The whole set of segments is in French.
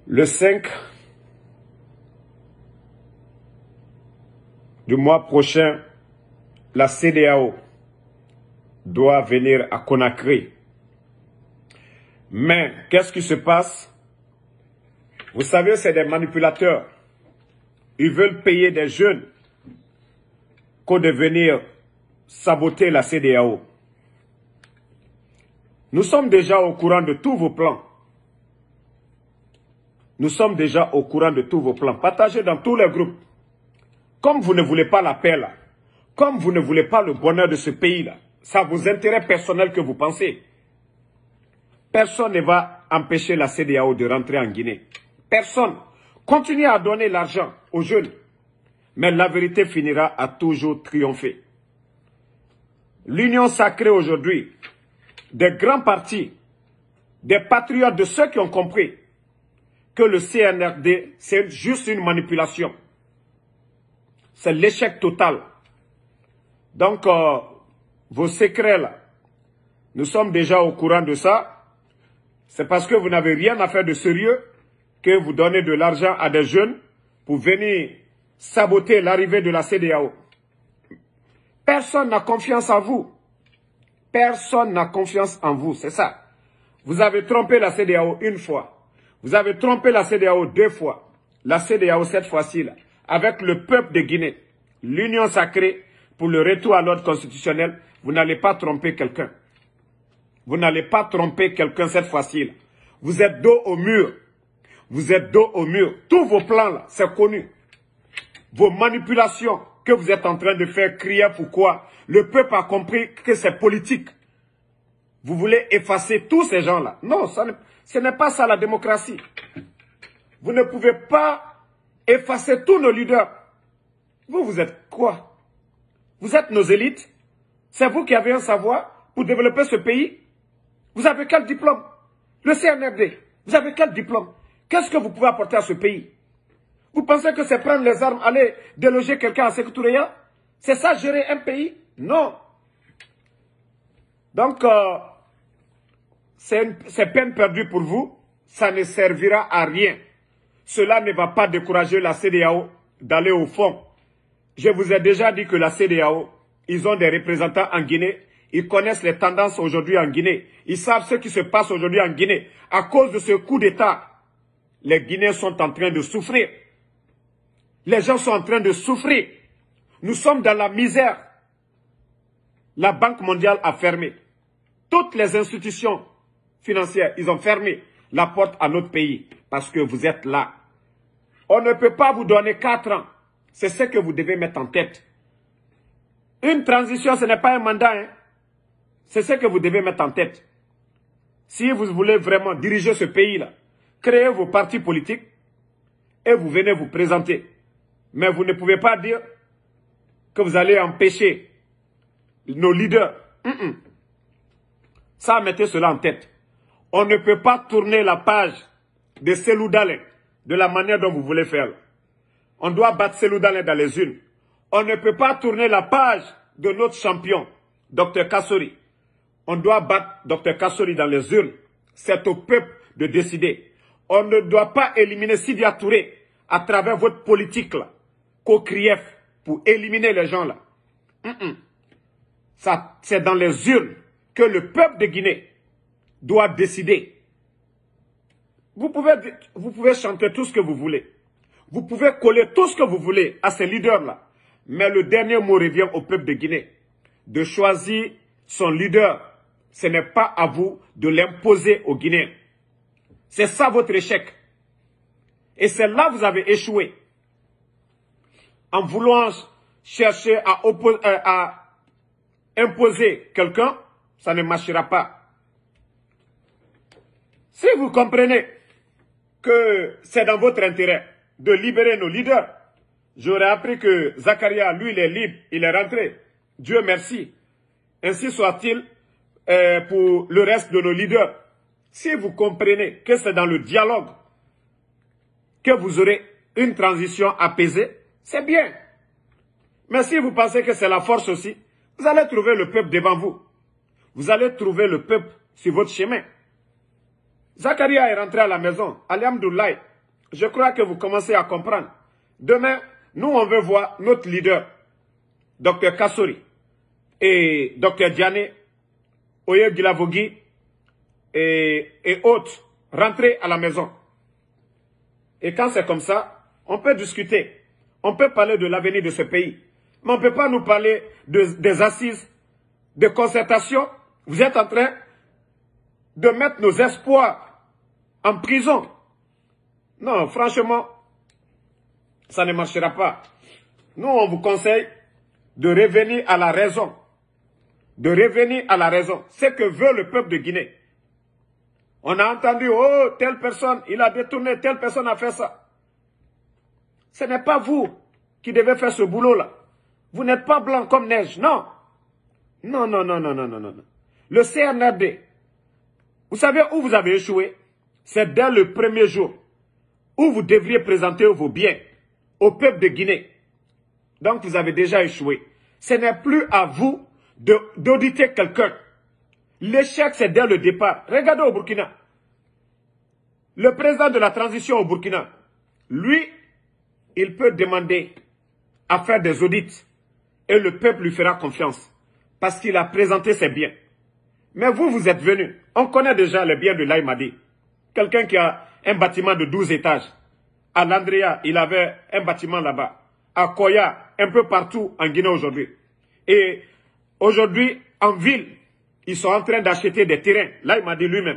Le 5 du mois prochain, la CEDEAO doit venir à Conakry. Mais qu'est-ce qui se passe? Vous savez, c'est des manipulateurs. Ils veulent payer des jeunes pour devenir saboter la CEDEAO. Nous sommes déjà au courant de tous vos plans. Nous sommes déjà au courant de tous vos plans. Partagez dans tous les groupes. Comme vous ne voulez pas la paix là, comme vous ne voulez pas le bonheur de ce pays là, c'est à vos intérêts personnels que vous pensez. Personne ne va empêcher la CEDEAO de rentrer en Guinée. Personne. Continuez à donner l'argent aux jeunes. Mais la vérité finira à toujours triompher. L'union sacrée aujourd'hui, des grands partis, des patriotes, de ceux qui ont compris que le CNRD, c'est juste une manipulation. C'est l'échec total. Donc, vos secrets là, nous sommes déjà au courant de ça. C'est parce que vous n'avez rien à faire de sérieux que vous donnez de l'argent à des jeunes pour venir saboter l'arrivée de la CEDEAO. Personne n'a confiance en vous. Personne n'a confiance en vous, c'est ça. Vous avez trompé la CEDEAO une fois. Vous avez trompé la CEDEAO deux fois. La CEDEAO cette fois-ci, avec le peuple de Guinée, l'union sacrée pour le retour à l'ordre constitutionnel, vous n'allez pas tromper quelqu'un. Vous n'allez pas tromper quelqu'un cette fois-ci. Vous êtes dos au mur. Vous êtes dos au mur. Tous vos plans, là, c'est connu. Vos manipulations que vous êtes en train de faire crier pourquoi le peuple a compris que c'est politique. Vous voulez effacer tous ces gens-là. Non, ce n'est pas ça la démocratie. Vous ne pouvez pas effacer tous nos leaders. Vous êtes quoi? Vous êtes nos élites? C'est vous qui avez un savoir pour développer ce pays? Vous avez quel diplôme? Le CNRD, vous avez quel diplôme? Qu'est-ce que vous pouvez apporter à ce pays? Vous pensez que c'est prendre les armes, aller déloger quelqu'un à Sékou Touréa? C'est ça gérer un pays? Non. Donc, c'est peine perdue pour vous. Ça ne servira à rien. Cela ne va pas décourager la CEDEAO d'aller au fond. Je vous ai déjà dit que la CEDEAO, ils ont des représentants en Guinée. Ils connaissent les tendances aujourd'hui en Guinée. Ils savent ce qui se passe aujourd'hui en Guinée. À cause de ce coup d'État, les Guinéens sont en train de souffrir. Les gens sont en train de souffrir. Nous sommes dans la misère. La Banque mondiale a fermé. Toutes les institutions financières, ils ont fermé la porte à notre pays parce que vous êtes là. On ne peut pas vous donner 4 ans. C'est ce que vous devez mettre en tête. Une transition, ce n'est pas un mandat. Hein. C'est ce que vous devez mettre en tête. Si vous voulez vraiment diriger ce pays-là, créez vos partis politiques et vous venez vous présenter. Mais vous ne pouvez pas dire que vous allez empêcher nos leaders. Ça, mettez cela en tête. On ne peut pas tourner la page de Cellou Dalein de la manière dont vous voulez faire. On doit battre Cellou Dalein dans les urnes. On ne peut pas tourner la page de notre champion, Dr Kassori. On doit battre Dr Kassori dans les urnes. C'est au peuple de décider. On ne doit pas éliminer Sidya Touré à travers votre politique là, COCRIEF, pour éliminer les gens là. Ça, c'est dans les urnes que le peuple de Guinée doit décider. Vous pouvez chanter tout ce que vous voulez. Vous pouvez coller tout ce que vous voulez à ces leaders-là. Mais le dernier mot revient au peuple de Guinée. De choisir son leader. Ce n'est pas à vous de l'imposer aux Guinéens. C'est ça votre échec. Et c'est là que vous avez échoué. En voulant chercher à imposer quelqu'un, ça ne marchera pas. Si vous comprenez que c'est dans votre intérêt de libérer nos leaders, j'aurais appris que Zakaria, lui, il est libre, il est rentré. Dieu merci. Ainsi soit-il pour le reste de nos leaders. Si vous comprenez que c'est dans le dialogue que vous aurez une transition apaisée, c'est bien. Mais si vous pensez que c'est la force aussi, vous allez trouver le peuple devant vous. Vous allez trouver le peuple sur votre chemin. Zakaria est rentré à la maison. Alhamdoulilah, Je crois que vous commencez à comprendre. Demain, nous, on veut voir notre leader, Dr Kassori et Dr Diané, Oye Guilavogui et autres rentrer à la maison. Et quand c'est comme ça, on peut discuter. On peut parler de l'avenir de ce pays. Mais on ne peut pas nous parler des assises, de concertation. Vous êtes en train de mettre nos espoirs en prison. Non, franchement, ça ne marchera pas. Nous, on vous conseille de revenir à la raison. De revenir à la raison. C'est que veut le peuple de Guinée. On a entendu, oh, telle personne, il a détourné, telle personne a fait ça. Ce n'est pas vous qui devez faire ce boulot-là. Vous n'êtes pas blanc comme neige, non. Non, non, non, non, non, non, non. Le CNRD, vous savez où vous avez échoué? C'est dès le premier jour où vous devriez présenter vos biens au peuple de Guinée. Donc vous avez déjà échoué. Ce n'est plus à vous d'auditer quelqu'un. L'échec, c'est dès le départ. Regardez au Burkina. Le président de la transition au Burkina, lui, il peut demander à faire des audits et le peuple lui fera confiance parce qu'il a présenté ses biens. Mais vous, vous êtes venus. On connaît déjà les biens de Laye Madi. Quelqu'un qui a un bâtiment de 12 étages. À Landria, il avait un bâtiment là-bas. À Koya, un peu partout en Guinée aujourd'hui. Et aujourd'hui, en ville, ils sont en train d'acheter des terrains. Laye Madi lui-même.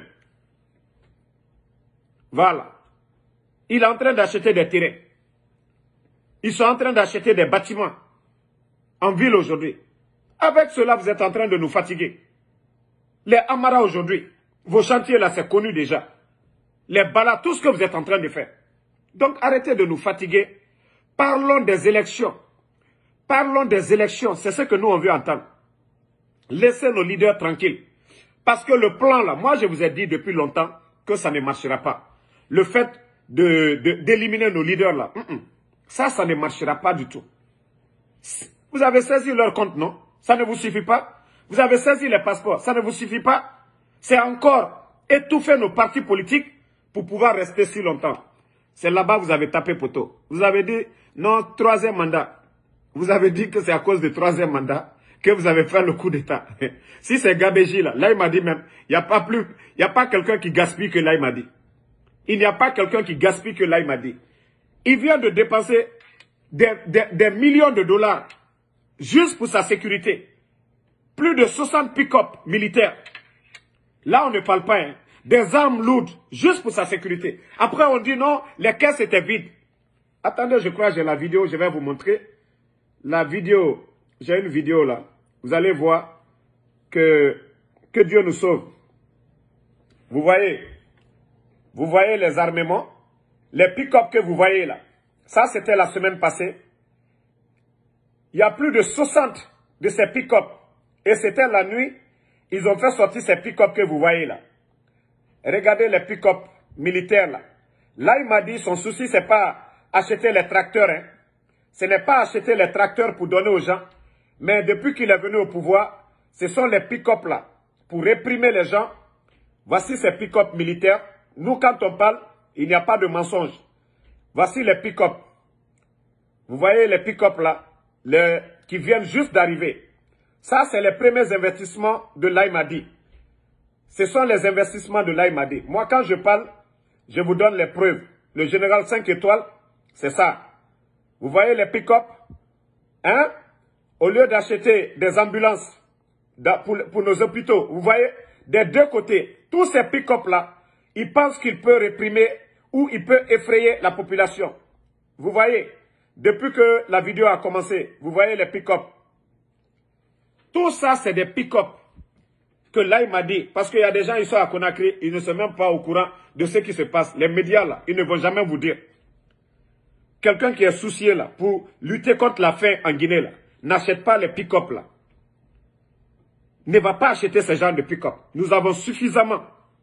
Voilà. Il est en train d'acheter des terrains. Ils sont en train d'acheter des bâtiments en ville aujourd'hui. Avec cela, vous êtes en train de nous fatiguer. Les Amara aujourd'hui, vos chantiers là, c'est connu déjà. Les Bala, tout ce que vous êtes en train de faire. Donc arrêtez de nous fatiguer. Parlons des élections. Parlons des élections. C'est ce que nous on veut entendre. Laissez nos leaders tranquilles. Parce que le plan là, moi je vous ai dit depuis longtemps que ça ne marchera pas. Le fait d'éliminer nos leaders là, ça ne marchera pas du tout. Vous avez saisi leur compte, non? Ça ne vous suffit pas? Vous avez saisi les passeports, ça ne vous suffit pas? C'est encore étouffer nos partis politiques pour pouvoir rester si longtemps. C'est là-bas que vous avez tapé poteau. Vous avez dit, non, troisième mandat. Vous avez dit que c'est à cause du troisième mandat que vous avez fait le coup d'État. Si c'est Gabéji là il m'a dit même, il n'y a pas quelqu'un qui gaspille que là il m'a dit. Il n'y a pas quelqu'un qui gaspille que là il m'a dit. Il vient de dépenser des millions de dollars juste pour sa sécurité. Plus de 60 pick-up militaires. Là, on ne parle pas, hein. Des armes lourdes, juste pour sa sécurité. Après, on dit non, les caisses étaient vides. Attendez, je crois que j'ai la vidéo, je vais vous montrer. La vidéo, j'ai une vidéo là. Vous allez voir que Dieu nous sauve. Vous voyez les armements, les pick-up que vous voyez là. Ça, c'était la semaine passée. Il y a plus de 60 de ces pick-up. Et c'était la nuit, ils ont fait sortir ces pick-up que vous voyez là. Regardez les pick-up militaires là. Là, il m'a dit, son souci, c'est pas acheter les tracteurs. Hein. Ce n'est pas acheter les tracteurs pour donner aux gens. Mais depuis qu'il est venu au pouvoir, ce sont les pick-up là. Pour réprimer les gens, voici ces pick-up militaires. Nous, quand on parle, il n'y a pas de mensonge. Voici les pick-up. Vous voyez les pick-up là, qui viennent juste d'arriver. Ça, c'est les premiers investissements de Laye Madi. Ce sont les investissements de Laye Madi. Moi, quand je parle, je vous donne les preuves. Le général 5 étoiles, c'est ça. Vous voyez les pick-up, hein? Au lieu d'acheter des ambulances pour nos hôpitaux, vous voyez, des deux côtés, tous ces pick-up là, ils pensent qu'ils peuvent réprimer ou ils peuvent effrayer la population. Vous voyez, depuis que la vidéo a commencé, vous voyez les pick-up. Tout ça, c'est des pick-up que Laye m'a dit. Parce qu'il y a des gens, ils sont à Conakry, ils ne sont même pas au courant de ce qui se passe. Les médias, là, ils ne vont jamais vous dire. Quelqu'un qui est soucié, là, pour lutter contre la faim en Guinée, là, n'achète pas les pick-up, là. Ne va pas acheter ce genre de pick-up. Nous avons suffisamment,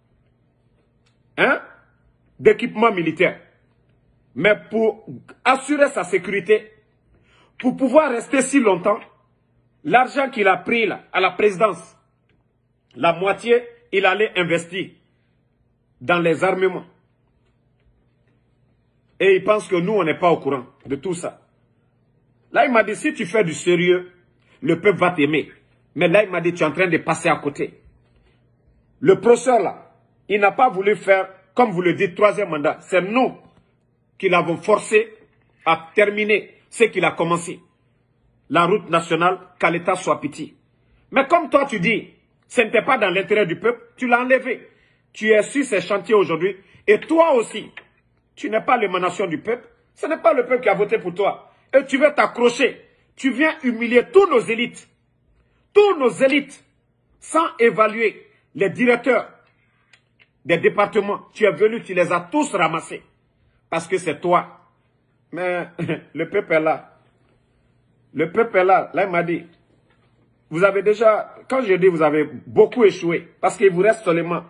hein, d'équipements militaires. Mais pour assurer sa sécurité, pour pouvoir rester si longtemps, l'argent qu'il a pris là, à la présidence, la moitié, il allait investir dans les armements. Et il pense que nous, on n'est pas au courant de tout ça. Là, il m'a dit, si tu fais du sérieux, le peuple va t'aimer. Mais là, il m'a dit, tu es en train de passer à côté. Le professeur, là, il n'a pas voulu faire, comme vous le dites, troisième mandat. C'est nous qui l'avons forcé à terminer ce qu'il a commencé. La route nationale, qu'à l'État soit pitié. Mais comme toi, tu dis, ce n'était pas dans l'intérêt du peuple, tu l'as enlevé. Tu es sur ces chantiers aujourd'hui. Et toi aussi, tu n'es pas l'émanation du peuple. Ce n'est pas le peuple qui a voté pour toi. Et tu veux t'accrocher. Tu viens humilier tous nos élites. Tous nos élites. Sans évaluer les directeurs des départements. Tu es venu, tu les as tous ramassés. Parce que c'est toi. Mais le peuple est là. Le peuple est là. Là, il m'a dit, vous avez déjà, quand je dis vous avez beaucoup échoué, parce qu'il vous reste seulement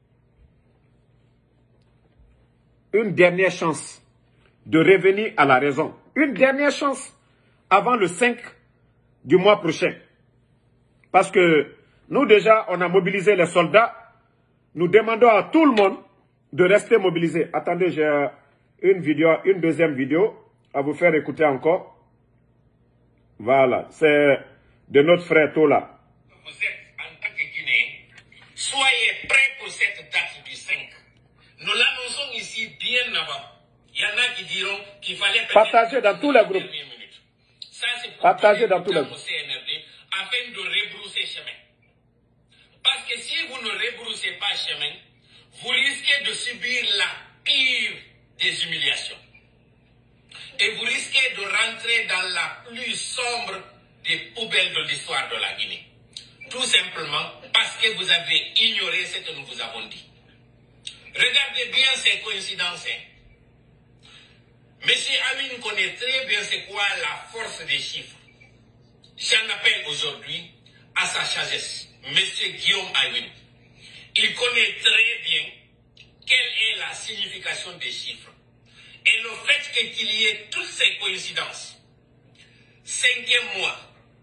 une dernière chance de revenir à la raison. Une dernière chance avant le 5 du mois prochain. Parce que nous déjà, on a mobilisé les soldats. Nous demandons à tout le monde de rester mobilisé. Attendez, j'ai une deuxième vidéo à vous faire écouter encore. Voilà, c'est de notre frère Tola. Vous êtes en tant que Guinéen, soyez prêts pour cette date du 5. Nous l'annonçons ici bien avant. Il y en a qui diront qu'il fallait partager dans tous les groupes. Ça, c'est pour partager dans tous les groupes. CNRD afin de rebrousser chemin. Parce que si vous ne rebroussez pas chemin, vous risquez de subir la pire des humiliations. Et vous risquez de rentrer dans la plus sombre des poubelles de l'histoire de la Guinée. Tout simplement parce que vous avez ignoré ce que nous vous avons dit. Regardez bien ces coïncidences. Monsieur Amin connaît très bien c'est quoi la force des chiffres. J'en appelle aujourd'hui à sa sagesse, Monsieur Guillaume Amin. Il connaît très bien quelle est la signification des chiffres. Et le fait qu'il y ait toutes ces coïncidences, 5e mois,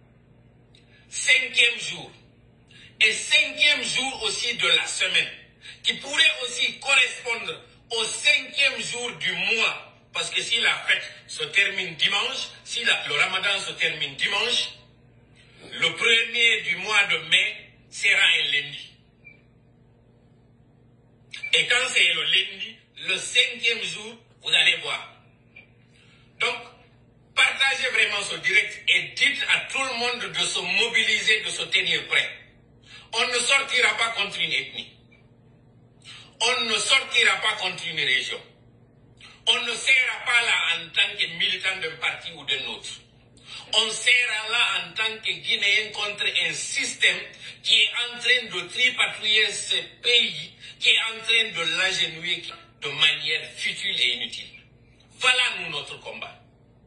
5e jour, et 5e jour aussi de la semaine, qui pourrait aussi correspondre au 5e jour du mois, parce que si la fête se termine dimanche, si le ramadan se termine dimanche, le 1er du mois de mai sera un lundi. Et quand c'est le lundi, le 5e jour, vous allez voir. Donc, partagez vraiment ce direct et dites à tout le monde de se mobiliser, de se tenir prêt. On ne sortira pas contre une ethnie. On ne sortira pas contre une région. On ne sera pas là en tant que militant d'un parti ou d'un autre. On sera là en tant que Guinéen contre un système qui est en train de tripatouiller ce pays, qui est en train de l'agenouiller de manière futile et inutile. Voilà nous notre combat.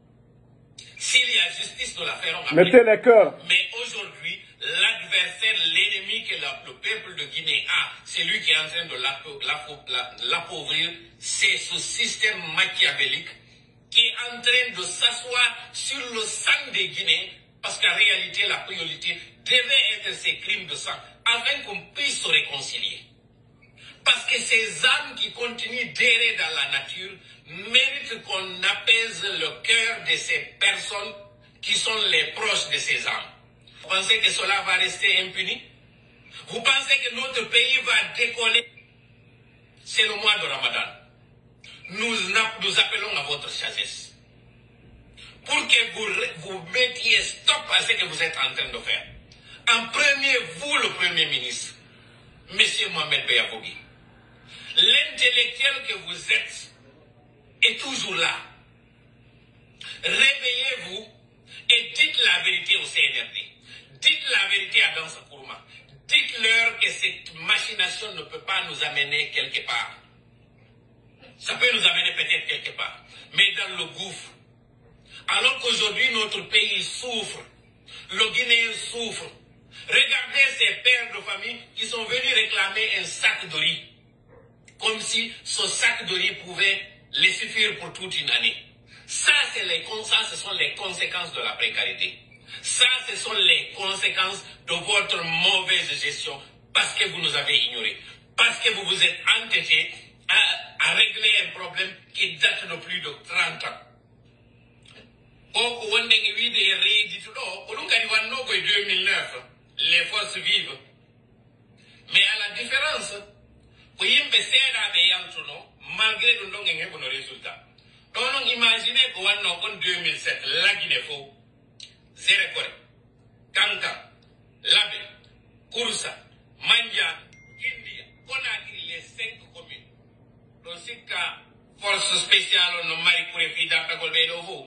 S'il y a justice, nous la ferons après. Mettez les cœurs. Mais aujourd'hui, l'adversaire, l'ennemi que le peuple de Guinée a, c'est lui qui est en train de l'appauvrir, c'est ce système machiavélique qui est en train de s'asseoir sur le sang des Guinéens, parce qu'en réalité, la priorité devait être ces crimes de sang, afin qu'on puisse se réconcilier. Parce que ces âmes qui continuent d'errer dans la nature méritent qu'on apaise le cœur de ces personnes qui sont les proches de ces âmes. Vous pensez que cela va rester impuni? Vous pensez que notre pays va décoller? C'est le mois de Ramadan. Nous appelons à votre sagesse. Pour que vous mettiez stop à ce que vous êtes en train de faire. En premier, vous, le Premier ministre, M. Mohamed Beyabogui, l'intellectuel que vous êtes est toujours là. Réveillez-vous et dites la vérité au CNRD. Dites la vérité à Dansa Kourouma. Dites-leur que cette machination ne peut pas nous amener quelque part. Ça peut nous amener peut-être quelque part, mais dans le gouffre. Alors qu'aujourd'hui notre pays souffre, le Guinéen souffre. Regardez ces pères de famille qui sont venus réclamer un sac de riz. Comme si ce sac de riz pouvait les suffire pour toute une année. Ça, ce sont les conséquences de la précarité. Ça, ce sont les conséquences de votre mauvaise gestion parce que vous nous avez ignorés. Parce que vous vous êtes entêtés à régler un problème qui date de plus de 30 ans. Au Wandeng 8 et Rédit, au Lungariwano 2009, les forces vives. Mais à la différence, pour y malgré le long résultat. Donc, imaginez qu'on en 2007, la Guinée-Faux, Zérekore, Kanka, Labé, Koursa, Mandia, India, Conakry, les 5 communes. Donc, c'est qu'à force spéciale, on a marié pour les filles d'Apagol Bédovo.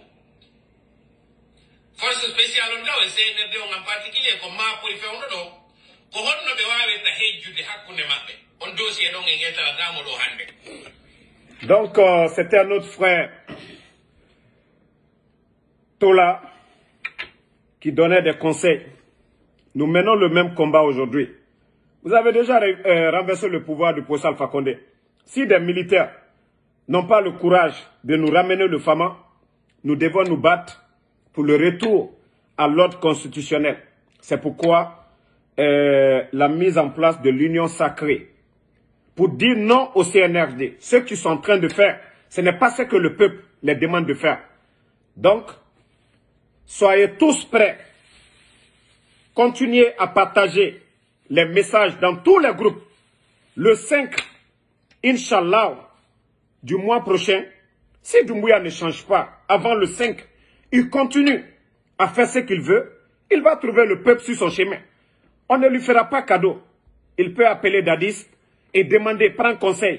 Force spéciale, on a aussi en particulier, comme ma pour les faire un dos. Ko honno be wawe ta hejjude hakkunde mabbe on dossier don e ngeta la damo do hande. Donc c'était un autre frère Tola qui donnait des conseils. Nous menons le même combat aujourd'hui. Vous avez déjà renversé le pouvoir du professeur Alpha Condé. Si des militaires n'ont pas le courage de nous ramener le Fama, nous devons nous battre pour le retour à l'ordre constitutionnel. C'est pourquoi la mise en place de l'union sacrée pour dire non au CNRD. Ce qu'ils sont en train de faire, ce n'est pas ce que le peuple les demande de faire. Donc, soyez tous prêts. Continuez à partager les messages dans tous les groupes. Le 5, Inch'Allah, du mois prochain, si Doumbouya ne change pas avant le 5, il continue à faire ce qu'il veut, il va trouver le peuple sur son chemin. On ne lui fera pas cadeau. Il peut appeler Dadis et demander, prendre conseil.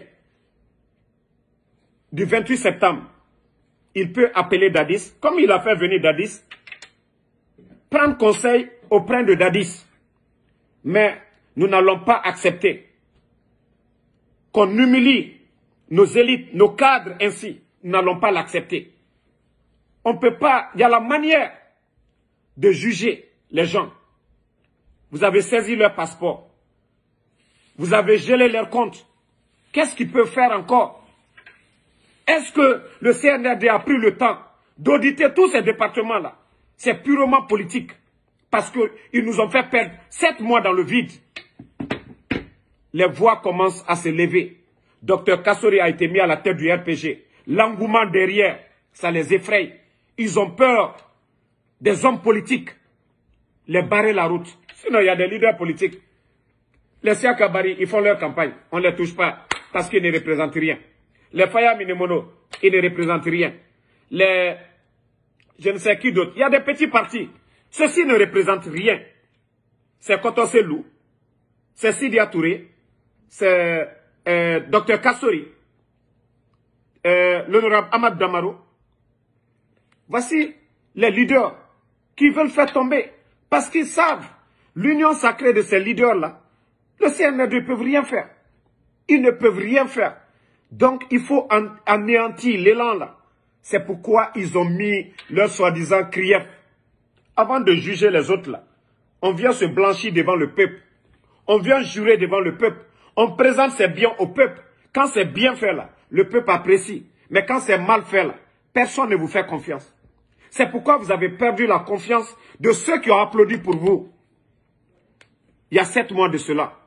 Du 28 septembre, il peut appeler Dadis, comme il a fait venir Dadis, prendre conseil auprès de Dadis. Mais nous n'allons pas accepter qu'on humilie nos élites, nos cadres ainsi. Nous n'allons pas l'accepter. On ne peut pas, il y a la manière de juger les gens. Vous avez saisi leur passeport. Vous avez gelé leur compte. Qu'est-ce qu'ils peuvent faire encore? Est-ce que le CNRD a pris le temps d'auditer tous ces départements-là? C'est purement politique. Parce qu'ils nous ont fait perdre 7 mois dans le vide. Les voix commencent à se lever. Dr Kassori a été mis à la tête du RPG. L'engouement derrière, ça les effraie. Ils ont peur des hommes politiques. Les barrer la route. Sinon, il y a des leaders politiques. Les Siakabari, ils font leur campagne. On ne les touche pas parce qu'ils ne représentent rien. Les Faya Minemono, ils ne représentent rien. Les... je ne sais qui d'autre. Il y a des petits partis. Ceux-ci ne représentent rien. C'est Koto Selou. C'est Sidia Touré. C'est Dr Kassori. L'honorable Ahmad Damaro. Voici les leaders qui veulent faire tomber. Parce qu'ils savent l'union sacrée de ces leaders-là. Le CNRD ne peuvent rien faire. Ils ne peuvent rien faire. Donc, il faut anéantir l'élan là. C'est pourquoi ils ont mis leur soi-disant crief. Avant de juger les autres là, on vient se blanchir devant le peuple. On vient jurer devant le peuple. On présente ses biens au peuple. Quand c'est bien fait là, le peuple apprécie. Mais quand c'est mal fait là, personne ne vous fait confiance. C'est pourquoi vous avez perdu la confiance de ceux qui ont applaudi pour vous. Il y a 7 mois de cela.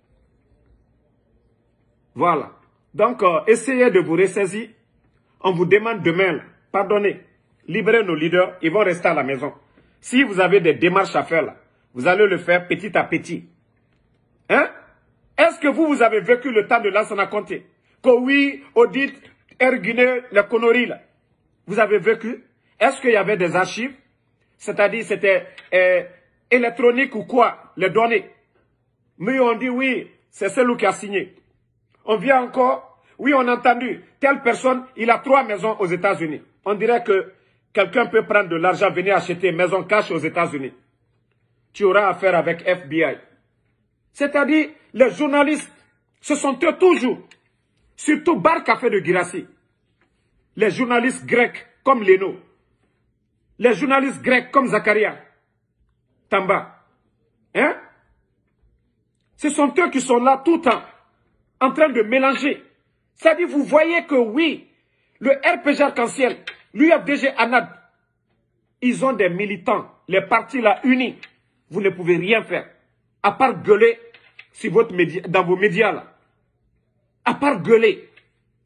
Voilà. Donc, essayez de vous ressaisir. On vous demande demain, là, pardonnez, libérez nos leaders, ils vont rester à la maison. Si vous avez des démarches à faire, là, vous allez le faire petit à petit. Hein? Est-ce que vous avez vécu le temps de Lansana Conté? Que oui, audit, Guinée, les conneries, là. Vous avez vécu? Est-ce qu'il y avait des archives? C'est-à-dire, c'était électronique ou quoi? Les données. Mais on dit oui, c'est celui qui a signé. On vient encore, oui, on a entendu, telle personne, il a 3 maisons aux États-Unis. On dirait que quelqu'un peut prendre de l'argent, venir acheter une maison cash aux États-Unis. Tu auras affaire avec FBI. C'est-à-dire, les journalistes, ce sont eux toujours, surtout Bar Café de Girassi. Les journalistes grecs comme Leno. Les journalistes grecs comme Zakaria. Tamba. Hein? Ce sont eux qui sont là tout le temps, en train de mélanger. C'est-à-dire, vous voyez que oui, le RPG Arc-en-Ciel, l'UFDG ANAD, ils ont des militants, les partis là unis. Vous ne pouvez rien faire, à part gueuler sur votre média, dans vos médias là. À part gueuler.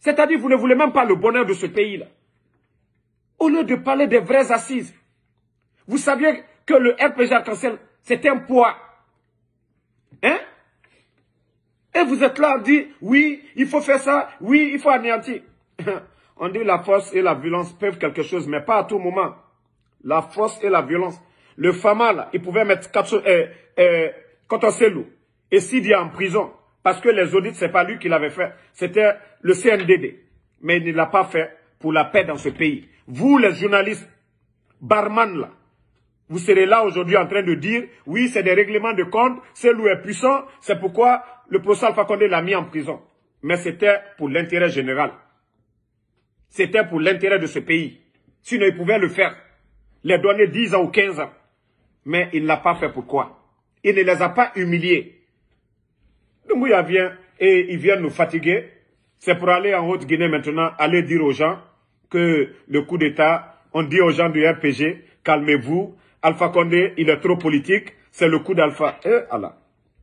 C'est-à-dire, vous ne voulez même pas le bonheur de ce pays-là. Au lieu de parler des vraies assises, vous saviez que le RPG Arc-en-Ciel, c'est un poids. Hein? Et vous êtes là à dire, oui, il faut faire ça, oui, il faut anéantir. On dit la force et la violence peuvent quelque chose, mais pas à tout moment. La force et la violence. Le Fama, là, il pouvait mettre Kotoselou et Sidi en prison. Parce que les audits, c'est pas lui qui l'avait fait. C'était le CNDD. Mais il ne l'a pas fait pour la paix dans ce pays. Vous, les journalistes, barman, là, vous serez là aujourd'hui en train de dire, oui, c'est des règlements de compte, Selou est puissant, c'est pourquoi le professeur Alpha Condé l'a mis en prison. Mais c'était pour l'intérêt général. C'était pour l'intérêt de ce pays. Sinon, il pouvait le faire. Les donner 10 ans ou 15 ans. Mais il ne l'a pas fait. Pourquoi? Il ne les a pas humiliés. Doumbouya vient et il vient nous fatiguer. C'est pour aller en Haute-Guinée maintenant, aller dire aux gens que le coup d'État, on dit aux gens du RPG, calmez-vous, Alpha Condé, il est trop politique, c'est le coup d'Alpha. Allah.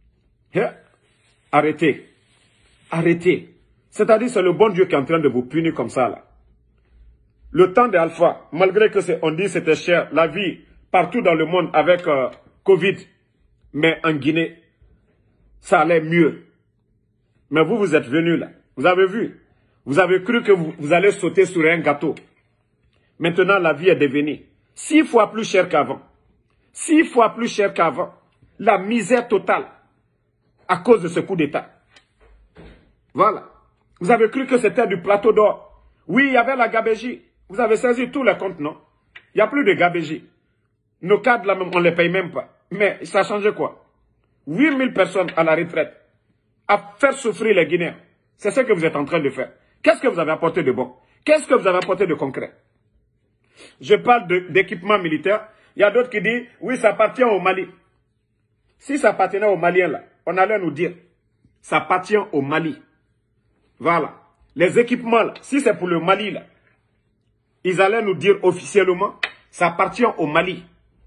Arrêtez. Arrêtez. C'est-à-dire, c'est le bon Dieu qui est en train de vous punir comme ça, là. Le temps d'Alpha, malgré que on dit que c'était cher, la vie partout dans le monde avec Covid, mais en Guinée, ça allait mieux. Mais vous, vous êtes venus là. Vous avez vu. Vous avez cru que vous allez sauter sur un gâteau. Maintenant, la vie est devenue 6 fois plus chère qu'avant. 6 fois plus chère qu'avant. La misère totale à cause de ce coup d'État. Voilà. Vous avez cru que c'était du plateau d'or. Oui, il y avait la gabégie. Vous avez saisi tous les comptes, non? Il n'y a plus de gabégie. Nos cadres, là, on ne les paye même pas. Mais ça a changé quoi? 8000 personnes à la retraite. À faire souffrir les Guinéens. C'est ce que vous êtes en train de faire. Qu'est-ce que vous avez apporté de bon? Qu'est-ce que vous avez apporté de concret? Je parle d'équipement militaire. Il y a d'autres qui disent, oui, ça appartient au Mali. Si ça appartenait aux Maliens, là, on allait nous dire, ça appartient au Mali. Voilà. Les équipements, là, si c'est pour le Mali, là, ils allaient nous dire officiellement, ça appartient au Mali.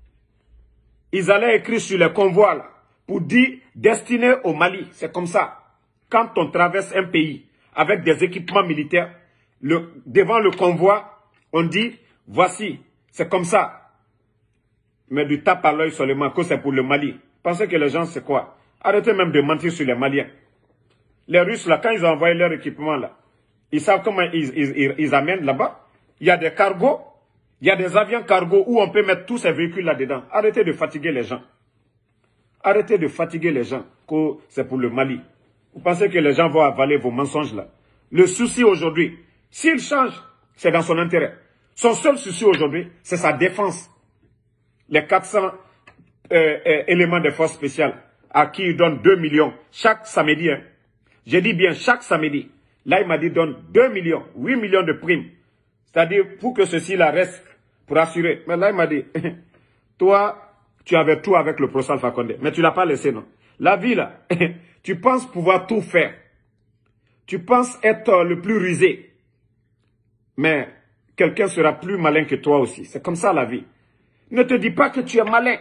Ils allaient écrire sur les convois, là, pour dire, destiné au Mali. C'est comme ça. Quand on traverse un pays avec des équipements militaires, devant le convoi, on dit, voici, c'est comme ça. Mais du tape à l'œil seulement, que c'est pour le Mali. Pensez que les gens, c'est quoi? Arrêtez même de mentir sur les Maliens. Les Russes, là, quand ils ont envoyé leur équipement, là, ils savent comment ils amènent là-bas. Il y a des cargos, il y a des avions cargos où on peut mettre tous ces véhicules là-dedans. Arrêtez de fatiguer les gens. Arrêtez de fatiguer les gens, que c'est pour le Mali. Vous pensez que les gens vont avaler vos mensonges là? Le souci aujourd'hui, s'il change, c'est dans son intérêt. Son seul souci aujourd'hui, c'est sa défense. Les 400 éléments de force spéciale à qui il donne 2 millions chaque samedi. Hein. J'ai dit bien chaque samedi. Là, il m'a dit donne 2 millions, 8 millions de primes. C'est-à-dire pour que ceci là reste, pour assurer. Mais là, il m'a dit, toi, tu avais tout avec le professeur Alpha Condé, mais tu ne l'as pas laissé, non? La vie, là, tu penses pouvoir tout faire. Tu penses être le plus rusé. Mais quelqu'un sera plus malin que toi aussi. C'est comme ça la vie. Ne te dis pas que tu es malin.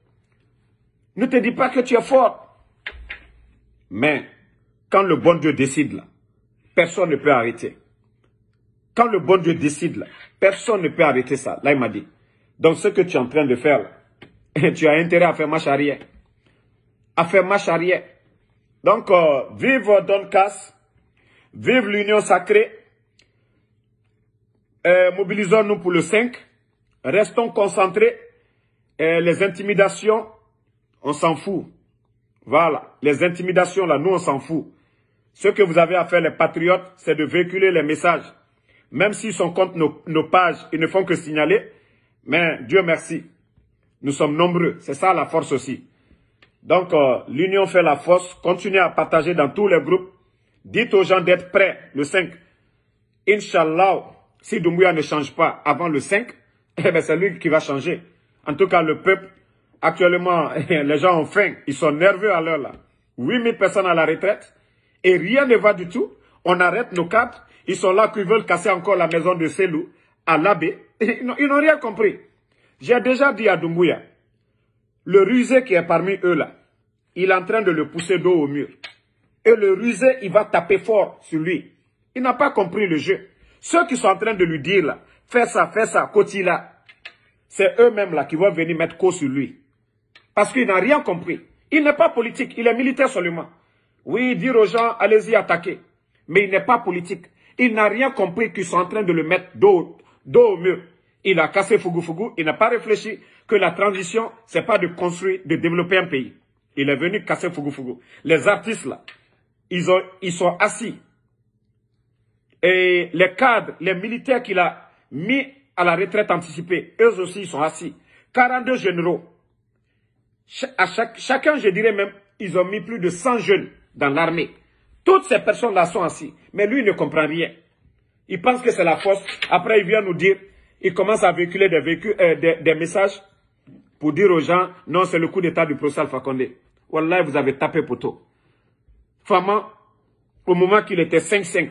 Ne te dis pas que tu es fort. Mais quand le bon Dieu décide, là, personne ne peut arrêter. Quand le bon Dieu décide, là, personne ne peut arrêter ça. Là, il m'a dit. Donc, ce que tu es en train de faire, là, tu as intérêt à faire marche arrière. À faire marche arrière. Donc, vive Don Cass. Vive l'union sacrée. Mobilisons-nous pour le 5. Restons concentrés. Les intimidations, on s'en fout. Voilà. Les intimidations, là, nous, on s'en fout. Ce que vous avez à faire, les patriotes, c'est de véhiculer les messages. Même s'ils sont contre nos pages, ils ne font que signaler. Mais Dieu merci. Nous sommes nombreux. C'est ça la force aussi. Donc, l'union fait la force. Continuez à partager dans tous les groupes. Dites aux gens d'être prêts le 5. Inch'Allah, si Doumbouya ne change pas avant le 5, eh ben c'est lui qui va changer. En tout cas, le peuple, actuellement, les gens ont faim. Ils sont nerveux à l'heure là. 8000 personnes à la retraite. Et rien ne va du tout. On arrête nos cadres. Ils sont là qui veulent casser encore la maison de Selou à l'abbé. Ils n'ont rien compris. J'ai déjà dit à Doumbouya, le rusé qui est parmi eux là, il est en train de le pousser dos au mur. Et le rusé, il va taper fort sur lui. Il n'a pas compris le jeu. Ceux qui sont en train de lui dire, là, fais ça, Koti là, c'est eux-mêmes là qui vont venir mettre cause sur lui. Parce qu'il n'a rien compris. Il n'est pas politique, il est militaire seulement. Oui, dire aux gens, allez-y attaquer. Mais il n'est pas politique. Il n'a rien compris qu'ils sont en train de le mettre dos au mur. Il a cassé Fougou, il n'a pas réfléchi que la transition, c'est pas de construire, de développer un pays. Il est venu casser Fougou. Les artistes là, ils sont assis. Et les cadres, les militaires qu'il a mis à la retraite anticipée, eux aussi ils sont assis. 42 généraux. Chacun, je dirais même, ils ont mis plus de 100 jeunes dans l'armée. Toutes ces personnes-là sont assises. Mais lui, il ne comprend rien. Il pense que c'est la force. Après, il vient nous dire, il commence à véhiculer des messages pour dire aux gens, non, c'est le coup d'état du professeur Alpha Condé. Wallah, vous avez tapé poteau. Fama, au moment qu'il était 5-5,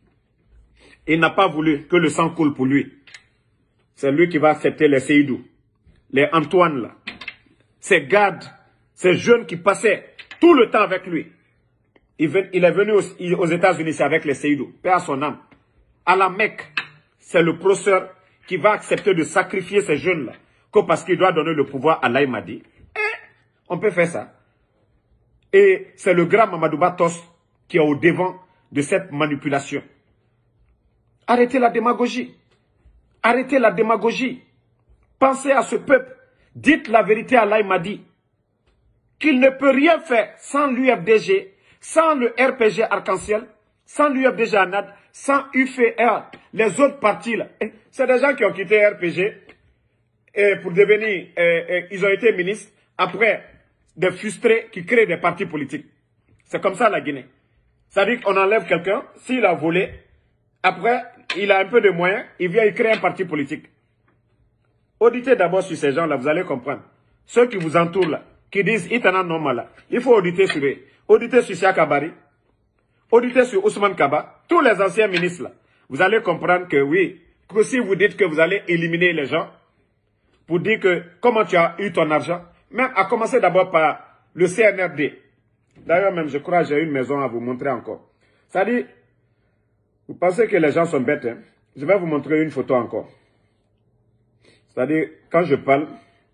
il n'a pas voulu que le sang coule pour lui. C'est lui qui va accepter les Seydou, les Antoine là, ces gardes, ces jeunes qui passaient tout le temps avec lui. Il est venu aux États-Unis avec les Seydou, paix à son âme. À la Mecque, c'est le professeur qui va accepter de sacrifier ces jeunes-là, parce qu'il doit donner le pouvoir à l'Aïmadi. On peut faire ça. Et c'est le grand Mamadou Batos qui est au devant de cette manipulation. Arrêtez la démagogie. Arrêtez la démagogie. Pensez à ce peuple. Dites la vérité à l'Aïmadi. Qu'il ne peut rien faire sans l'UFDG, sans le RPG Arc-en-Ciel, sans l'UFDG ANAD, sans UFR, les autres partis là. C'est des gens qui ont quitté RPG et pour devenir, ils ont été ministres après des frustrés qui créent des partis politiques. C'est comme ça la Guinée. C'est-à-dire qu'on enlève quelqu'un, s'il a volé, après, il a un peu de moyens, il vient, il crée un parti politique. Auditez d'abord sur ces gens-là, vous allez comprendre. Ceux qui vous entourent là, qui disent, Itana non mal, il faut auditer sur eux. Auditer sur Sia Kabari, auditer sur Ousmane Kaba, tous les anciens ministres là. Vous allez comprendre que oui, que si vous dites que vous allez éliminer les gens, pour dire que comment tu as eu ton argent, même à commencer d'abord par le CNRD. D'ailleurs même, je crois que j'ai une maison à vous montrer encore. C'est-à-dire, vous pensez que les gens sont bêtes, hein? Je vais vous montrer une photo encore. C'est-à-dire, quand je parle,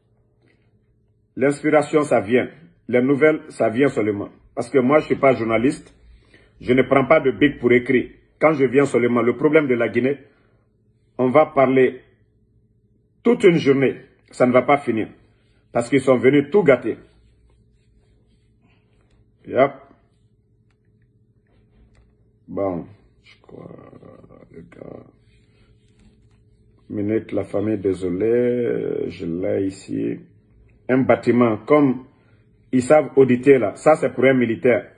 l'inspiration, ça vient. Les nouvelles, ça vient seulement. Parce que moi, je ne suis pas journaliste. Je ne prends pas de bic pour écrire. Quand je viens seulement, le problème de la Guinée, on va parler toute une journée. Ça ne va pas finir. Parce qu'ils sont venus tout gâter. Yep. Bon, je crois, les gars. Minute, la famille, désolé, je l'ai ici. Un bâtiment, comme ils savent auditer là, ça c'est pour un militaire.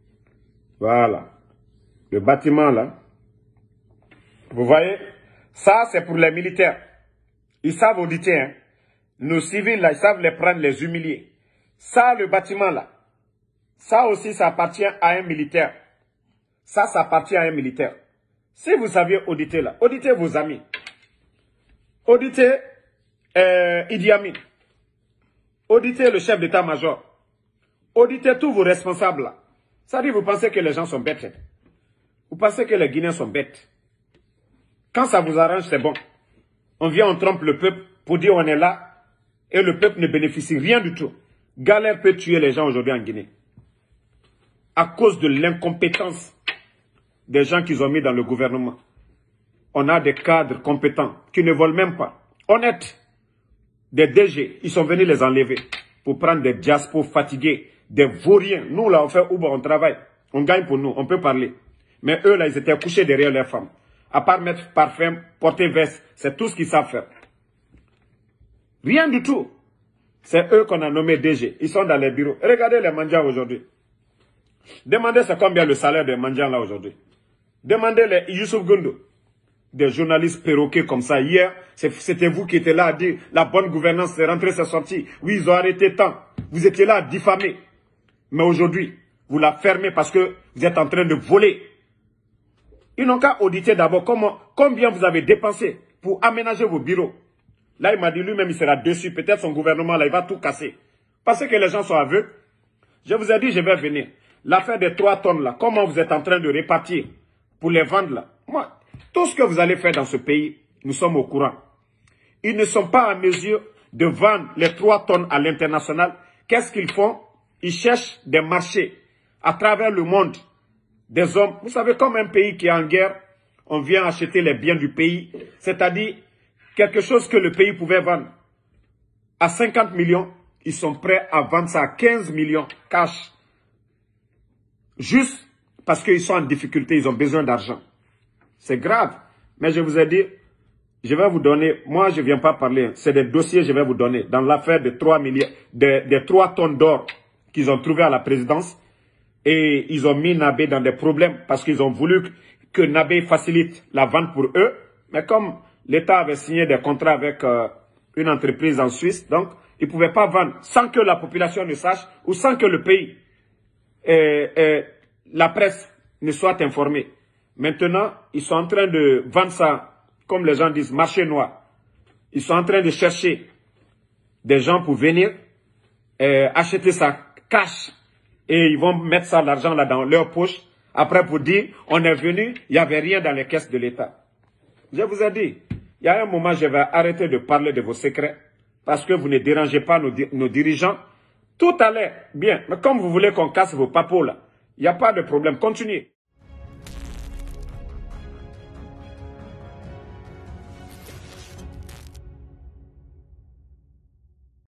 Voilà. Le bâtiment là, vous voyez, ça c'est pour les militaires. Ils savent auditer, hein. Nos civils là, ils savent les prendre, les humilier. Ça, le bâtiment là, ça aussi, ça appartient à un militaire. Ça appartient à un militaire. Si vous saviez auditer là, auditez vos amis. Auditez Idi Amin. Auditez le chef d'état-major. Auditez tous vos responsables là. Ça dit, vous pensez que les gens sont bêtes. Vous pensez que les Guinéens sont bêtes. Quand ça vous arrange, c'est bon. On vient, on trompe le peuple pour dire on est là et le peuple ne bénéficie rien du tout. Galère peut tuer les gens aujourd'hui en Guinée. À cause de l'incompétence des gens qu'ils ont mis dans le gouvernement. On a des cadres compétents qui ne volent même pas. Honnêtes. Des DG, ils sont venus les enlever pour prendre des diaspos fatigués, des vauriens. Nous là, on fait Uber, on travaille. On gagne pour nous, on peut parler. Mais eux là, ils étaient couchés derrière leurs femmes. À part mettre parfum, porter veste, c'est tout ce qu'ils savent faire. Rien du tout. C'est eux qu'on a nommés DG. Ils sont dans les bureaux. Regardez les mendiants aujourd'hui. Demandez c'est combien le salaire des mendiants là aujourd'hui. Demandez les Youssouf Gondo. Des journalistes perroquets comme ça. Hier, c'était vous qui étiez là à dire la bonne gouvernance, c'est rentré, c'est sorti. Oui, ils ont arrêté tant. Vous étiez là à diffamer. Mais aujourd'hui, vous la fermez parce que vous êtes en train de voler. Ils n'ont qu'à auditer d'abord combien vous avez dépensé pour aménager vos bureaux. Là, il m'a dit lui-même, il sera dessus. Peut-être son gouvernement, là, il va tout casser. Parce que les gens sont aveugles. Je vous ai dit, je vais venir. L'affaire des 3 tonnes, là, comment vous êtes en train de répartir pour les vendre là. Moi, tout ce que vous allez faire dans ce pays, nous sommes au courant. Ils ne sont pas en mesure de vendre les 3 tonnes à l'international. Qu'est-ce qu'ils font? Ils cherchent des marchés à travers le monde. Des hommes, vous savez, comme un pays qui est en guerre, on vient acheter les biens du pays, c'est-à-dire quelque chose que le pays pouvait vendre à 50 millions, ils sont prêts à vendre ça à 15 millions cash. Juste parce qu'ils sont en difficulté, ils ont besoin d'argent. C'est grave. Mais je vous ai dit, je vais vous donner, moi je ne viens pas parler, c'est des dossiers que je vais vous donner. Dans l'affaire de 3 tonnes d'or qu'ils ont trouvé à la présidence, et ils ont mis Nabé dans des problèmes parce qu'ils ont voulu que Nabé facilite la vente pour eux. Mais comme l'État avait signé des contrats avec une entreprise en Suisse, donc ils ne pouvaient pas vendre sans que la population ne sache ou sans que le pays, la presse ne soit informée. Maintenant, ils sont en train de vendre ça, comme les gens disent, marché noir. Ils sont en train de chercher des gens pour venir acheter ça cash. Et ils vont mettre ça, l'argent là dans leur poche. Après pour dire, on est venu, il n'y avait rien dans les caisses de l'État. Je vous ai dit, il y a un moment, je vais arrêter de parler de vos secrets. Parce que vous ne dérangez pas nos dirigeants. Tout allait bien. Mais comme vous voulez qu'on casse vos papos là, il n'y a pas de problème. Continuez.